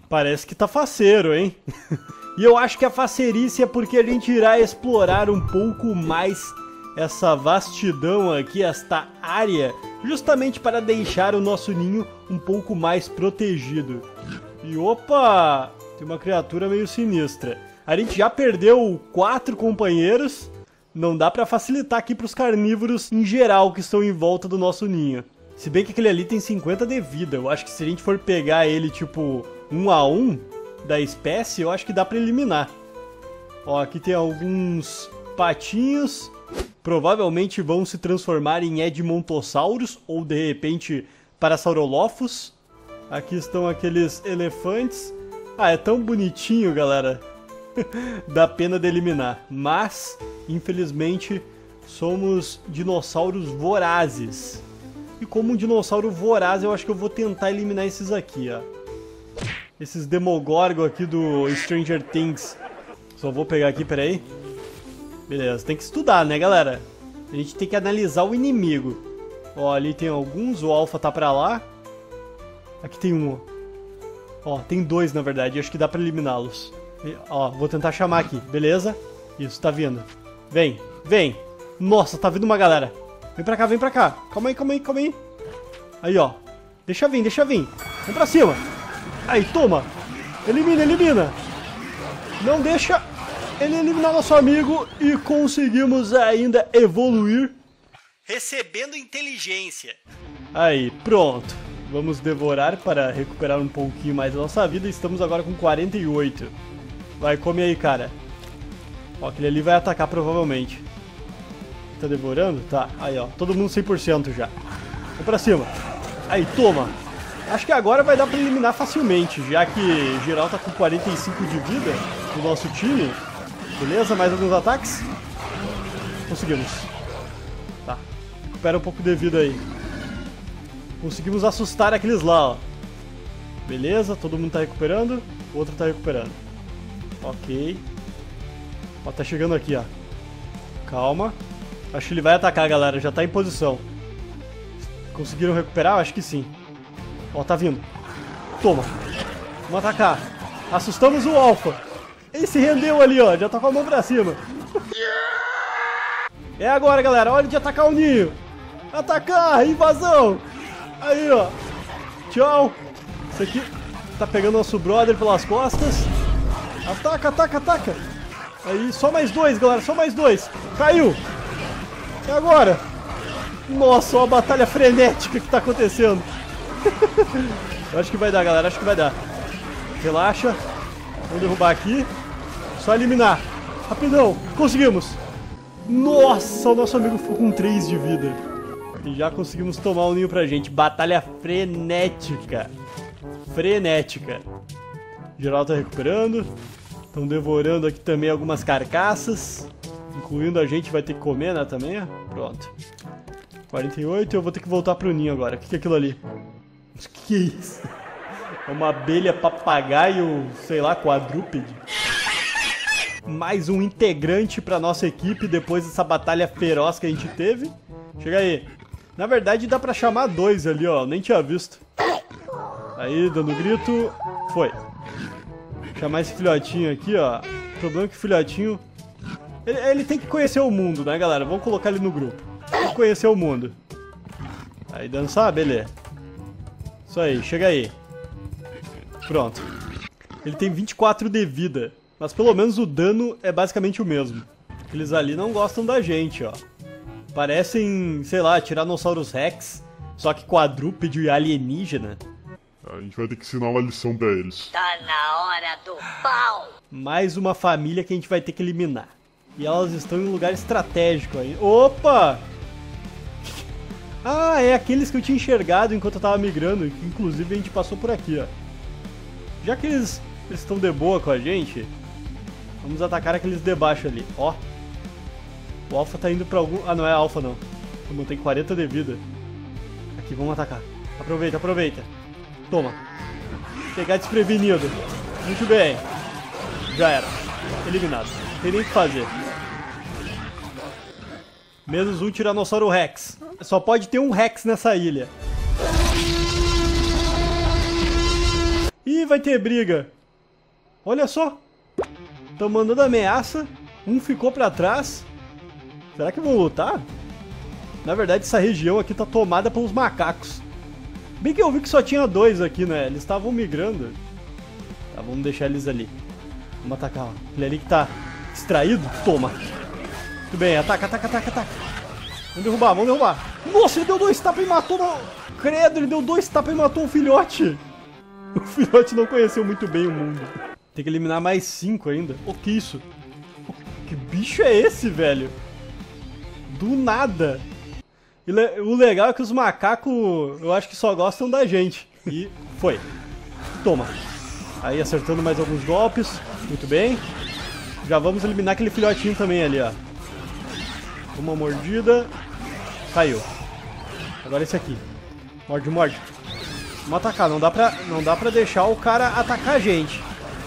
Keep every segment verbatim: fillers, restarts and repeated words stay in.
Parece que tá faceiro, hein? E eu acho que a facerice é porque a gente irá explorar um pouco mais essa vastidão aqui, esta área, justamente para deixar o nosso ninho um pouco mais protegido. E opa! Tem uma criatura meio sinistra. A gente já perdeu quatro companheiros. Não dá pra facilitar aqui pros carnívoros em geral que estão em volta do nosso ninho. Se bem que aquele ali tem cinquenta de vida. Eu acho que se a gente for pegar ele, tipo, um a um da espécie, eu acho que dá pra eliminar. Ó, aqui tem alguns patinhos. Provavelmente vão se transformar em Edmontossauros ou, de repente, Parasaurolophus. Aqui estão aqueles elefantes. Ah, é tão bonitinho, galera. Dá pena de eliminar. Mas, infelizmente, somos dinossauros vorazes. E como um dinossauro voraz, eu acho que eu vou tentar eliminar esses aqui, ó. Esses Demogorgon aqui do Stranger Things. Só vou pegar aqui, peraí. Beleza, tem que estudar, né, galera? A gente tem que analisar o inimigo. Ó, ali tem alguns, o Alpha tá pra lá. Aqui tem um, ó. Ó, tem dois, na verdade, acho que dá pra eliminá-los. Ó, vou tentar chamar aqui, beleza? Isso, tá vindo. Vem, vem. Nossa, tá vindo uma galera. Vem pra cá, vem pra cá. Calma aí, calma aí, calma aí. Aí, ó. Deixa vir, deixa vir. Vem pra cima. Aí, toma. Elimina, elimina. Não deixa ele eliminar nosso amigo. E conseguimos ainda evoluir. Recebendo inteligência. Aí, pronto. Vamos devorar para recuperar um pouquinho mais da nossa vida. Estamos agora com quarenta e oito. Vai, come aí, cara. Ó, aquele ali vai atacar provavelmente. Tá devorando? Tá, aí ó, todo mundo cem por cento já. Vamos pra cima. Aí, toma. Acho que agora vai dar pra eliminar facilmente, já que geral tá com quarenta e cinco de vida no nosso time. Beleza, mais alguns ataques. Conseguimos. Tá, recupera um pouco de vida aí. Conseguimos assustar aqueles lá, ó. Beleza, todo mundo tá recuperando. O outro tá recuperando. Ok. Ó, tá chegando aqui, ó. Calma. Acho que ele vai atacar, galera. Já tá em posição. Conseguiram recuperar? Acho que sim. Ó, tá vindo. Toma. Vamos atacar. Assustamos o Alpha. Ele se rendeu ali, ó. Já tá com a mão pra cima. É agora, galera. Hora de atacar o ninho. Atacar! Invasão! Aí, ó. Tchau. Isso aqui tá pegando nosso brother pelas costas. Ataca, ataca, ataca. Aí, só mais dois, galera. Só mais dois. Caiu. E agora? Nossa, uma batalha frenética que tá acontecendo. Eu acho que vai dar, galera. Acho que vai dar. Relaxa. Vamos derrubar aqui. Só eliminar. Rapidão. Conseguimos. Nossa, o nosso amigo ficou com três de vida. E já conseguimos tomar o ninho pra gente. Batalha frenética. Frenética. Geral tá recuperando. Estão devorando aqui também algumas carcaças. Incluindo a gente, vai ter que comer, né, também. Pronto. quarenta e oito, eu vou ter que voltar pro ninho agora. O que, que é aquilo ali? O que, que é isso? É uma abelha papagaio, sei lá, quadrúpede. Mais um integrante pra nossa equipe depois dessa batalha feroz que a gente teve. Chega aí. Na verdade, dá pra chamar dois ali, ó. Nem tinha visto. Aí, dando grito. Foi. Chamar esse filhotinho aqui, ó. O problema é que o filhotinho... Ele, ele tem que conhecer o mundo, né, galera? Vamos colocar ele no grupo. Tem que conhecer o mundo. Aí, dançar? Beleza. Isso aí, chega aí. Pronto. Ele tem vinte e quatro de vida. Mas pelo menos o dano é basicamente o mesmo. Aqueles ali não gostam da gente, ó. Parecem, sei lá, Tyrannosaurus Rex. Só que quadrúpede e alienígena. A gente vai ter que ensinar uma lição pra eles. Tá na hora do pau! Mais uma família que a gente vai ter que eliminar. E elas estão em um lugar estratégico aí. Opa! Ah, é aqueles que eu tinha enxergado enquanto eu tava migrando. Que inclusive a gente passou por aqui, ó. Já que eles, eles estão de boa com a gente, vamos atacar aqueles de baixo ali, ó. O Alpha tá indo pra algum... Ah, não é Alpha não. Como tem quarenta de vida. Aqui, vamos atacar. Aproveita, aproveita. Toma. Pegar desprevenido. Muito bem. Já era. Eliminado. Não tem nem o que fazer. Menos um Tiranossauro Rex. Só pode ter um Rex nessa ilha. E Ih, vai ter briga. Olha só. Estão mandando ameaça. Um ficou pra trás. Será que vão lutar? Na verdade, essa região aqui tá tomada pelos macacos. Bem que eu vi que só tinha dois aqui, né? Eles estavam migrando. Tá, vamos deixar eles ali. Vamos atacar, ó. Ele ali que tá distraído. Toma. Muito bem, ataca, ataca, ataca, ataca. Vamos derrubar, vamos derrubar. Nossa, ele deu dois tapas e matou... No... Credo, ele deu dois tapas e matou o filhote. O filhote não conheceu muito bem o mundo. Tem que eliminar mais cinco ainda. O que isso? Que bicho é esse, velho? Do nada. E le... o legal é que os macacos, eu acho que só gostam da gente. E foi. Toma. Aí acertando mais alguns golpes. Muito bem. Já vamos eliminar aquele filhotinho também ali, ó. Uma mordida. Caiu. Agora esse aqui. Morde, morde. Vamos atacar. Não dá pra, não dá pra deixar o cara atacar a gente.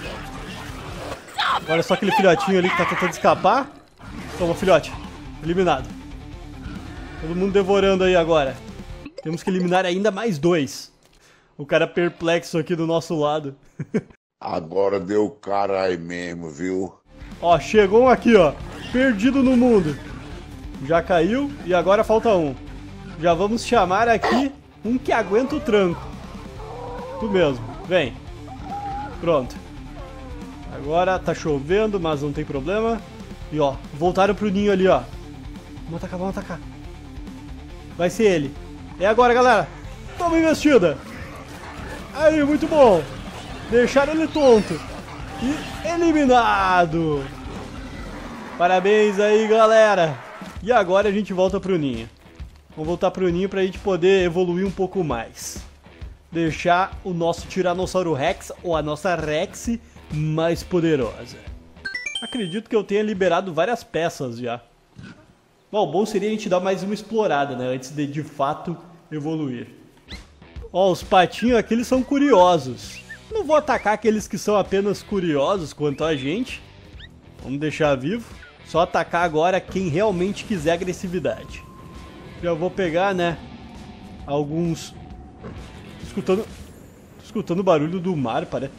Olha só aquele filhotinho ali que tá tentando escapar. Toma, filhote. Eliminado. Todo mundo devorando aí agora. Temos que eliminar ainda mais dois. O cara perplexo aqui do nosso lado. Agora deu caralho mesmo, viu? Ó, chegou um aqui, ó. Perdido no mundo. Já caiu e agora falta um. Já vamos chamar aqui um que aguenta o tranco. Tu mesmo, vem. Pronto. Agora tá chovendo, mas não tem problema. E ó, voltaram pro ninho ali, ó. Vamos atacar, vamos atacar. Vai ser ele. É agora, galera. Toma investida. Aí, muito bom. Deixaram ele tonto. E eliminado. Parabéns aí, galera. E agora a gente volta pro ninho. Vamos voltar pro ninho pra gente poder evoluir um pouco mais. Deixar o nosso Tiranossauro Rex, ou a nossa Rex, mais poderosa. Acredito que eu tenha liberado várias peças já. Bom, o bom seria a gente dar mais uma explorada, né? Antes de, de fato, evoluir. Ó, os patinhos aqui, eles são curiosos. Não vou atacar aqueles que são apenas curiosos quanto a gente. Vamos deixar vivo. Só atacar agora quem realmente quiser agressividade. Já vou pegar, né? Alguns... Tô escutando... Tô escutando o barulho do mar, parece.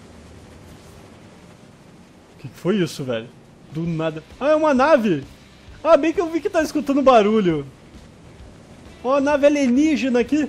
O que foi isso, velho? Do nada... Ah, é uma nave! Ah, bem que eu vi que tá escutando barulho. Ó, a nave alienígena aqui.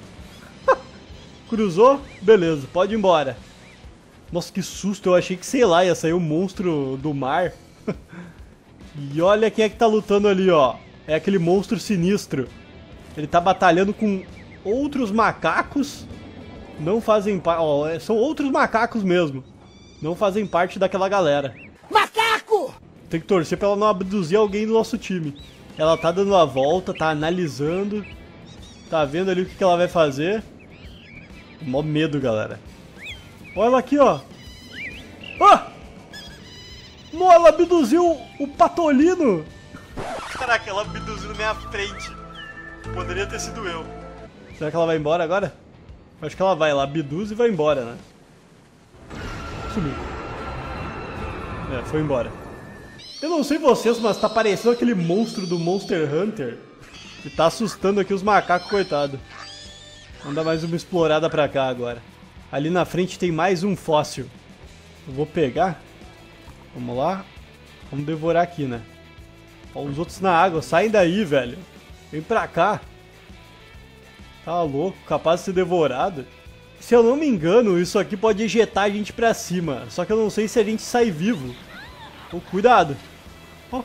Cruzou? Beleza, pode ir embora. Nossa, que susto, eu achei que, sei lá, ia sair um monstro do mar. E olha quem é que tá lutando ali, ó. É aquele monstro sinistro. Ele tá batalhando com outros macacos. Não fazem parte... Ó, são outros macacos mesmo. Não fazem parte daquela galera. Macaco! Tem que torcer pra ela não abduzir alguém do nosso time. Ela tá dando a volta, tá analisando. Tá vendo ali o que, que ela vai fazer. Mó medo, galera. Olha ela aqui, ó. Ah! Não, ela abduziu o Patolino. Caraca, ela abduziu na minha frente. Poderia ter sido eu. Será que ela vai embora agora? Acho que ela vai, ela abduz e vai embora, né? Sumiu. É, foi embora. Eu não sei vocês, mas tá parecendo aquele monstro do Monster Hunter. Que tá assustando aqui os macacos, coitado. Vamos dar mais uma explorada pra cá agora. Ali na frente tem mais um fóssil. Eu vou pegar. Vamos lá. Vamos devorar aqui, né? Ó, os outros na água. Saem daí, velho. Vem pra cá. Tá louco. Capaz de ser devorado. Se eu não me engano, isso aqui pode ejetar a gente pra cima. Só que eu não sei se a gente sai vivo. Oh, cuidado. Oh.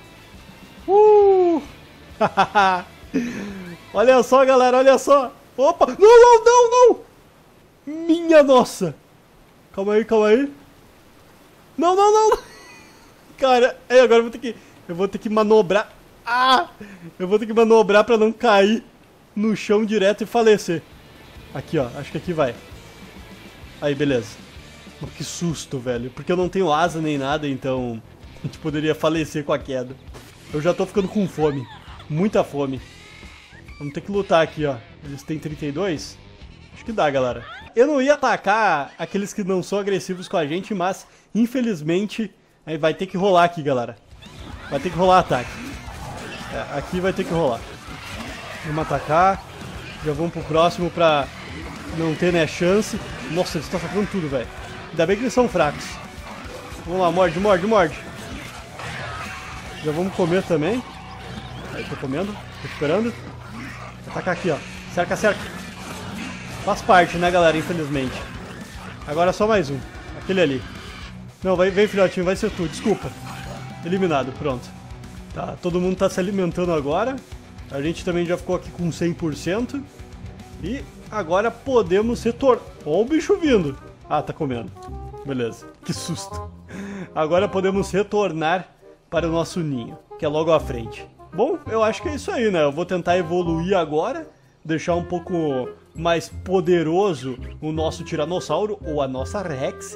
Uh! Olha só, galera. Olha só. Opa. Não, não, não, não. Minha nossa. Calma aí, calma aí. Não, não, não. Cara, é, agora eu vou ter que... Eu vou ter que manobrar. Ah! Eu vou ter que manobrar pra não cair no chão direto e falecer. Aqui, ó. Acho que aqui vai. Aí, beleza. Oh, que susto, velho. Porque eu não tenho asa nem nada, então... A gente poderia falecer com a queda. Eu já tô ficando com fome. Muita fome. Vamos ter que lutar aqui, ó. Eles têm trinta e dois? Acho que dá, galera. Eu não ia atacar aqueles que não são agressivos com a gente, mas, infelizmente, aí vai ter que rolar aqui, galera. Vai ter que rolar ataque. É, aqui vai ter que rolar. Vamos atacar. Já vamos pro próximo pra não ter, né, chance. Nossa, eles estão atacando tudo, velho. Ainda bem que eles são fracos. Vamos lá, morde, morde, morde. Já vamos comer também. Aí, tô comendo, tô esperando. Vou atacar aqui, ó. Cerca, cerca. Faz parte, né, galera, infelizmente. Agora só mais um. Aquele ali. Não, vai, vem, filhotinho, vai ser tu, desculpa. Eliminado, pronto. Tá, todo mundo tá se alimentando agora. A gente também já ficou aqui com cem por cento. E agora podemos retornar. Ó o bicho vindo. Ah, tá comendo. Beleza, que susto. Agora podemos retornar para o nosso ninho, que é logo à frente. Bom, eu acho que é isso aí, né? Eu vou tentar evoluir agora, deixar um pouco mais poderoso o nosso Tiranossauro, ou a nossa Rex.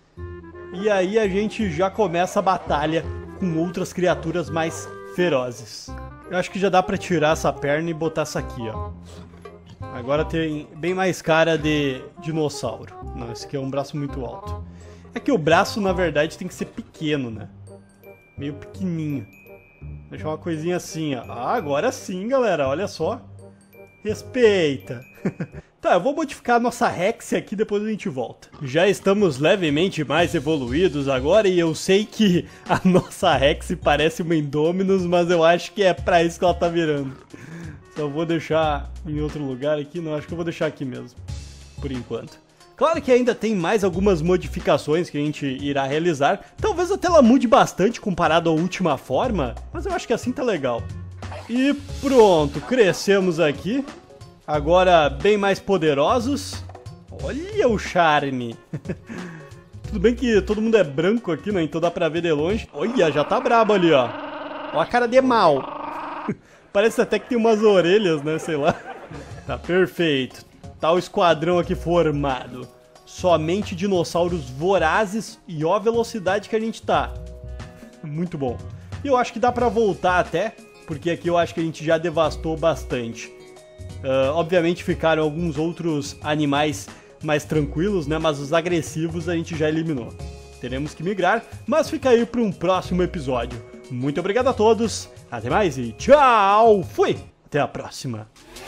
E aí a gente já começa a batalha com outras criaturas mais ferozes. Eu acho que já dá pra tirar essa perna e botar essa aqui, ó. Agora tem bem mais cara de dinossauro. Não, esse aqui é um braço muito alto. É que o braço, na verdade, tem que ser pequeno, né? Meio pequenininho. Deixar uma coisinha assim, ó. Ah, agora sim, galera, olha só. Respeita. Tá, eu vou modificar a nossa Rex aqui, depois a gente volta. Já estamos levemente mais evoluídos agora e eu sei que a nossa Rex parece uma Indominus, mas eu acho que é pra isso que ela tá virando. Só vou deixar em outro lugar aqui, não, acho que eu vou deixar aqui mesmo, por enquanto. Claro que ainda tem mais algumas modificações que a gente irá realizar. Talvez até ela mude bastante comparado à última forma, mas eu acho que assim tá legal. E pronto, crescemos aqui. Agora bem mais poderosos. Olha o charme. Tudo bem que todo mundo é branco aqui, né? Então dá pra ver de longe. Olha, já tá brabo ali, ó. Olha a cara de mal. Parece até que tem umas orelhas, né? Sei lá. Tá perfeito. Tá o esquadrão aqui formado. Somente dinossauros vorazes e ó a velocidade que a gente tá. Muito bom. E eu acho que dá pra voltar até, porque aqui eu acho que a gente já devastou bastante. Uh, obviamente ficaram alguns outros animais mais tranquilos, né? Mas os agressivos a gente já eliminou. Teremos que migrar, mas fica aí para um próximo episódio. Muito obrigado a todos, até mais e tchau! Fui! Até a próxima!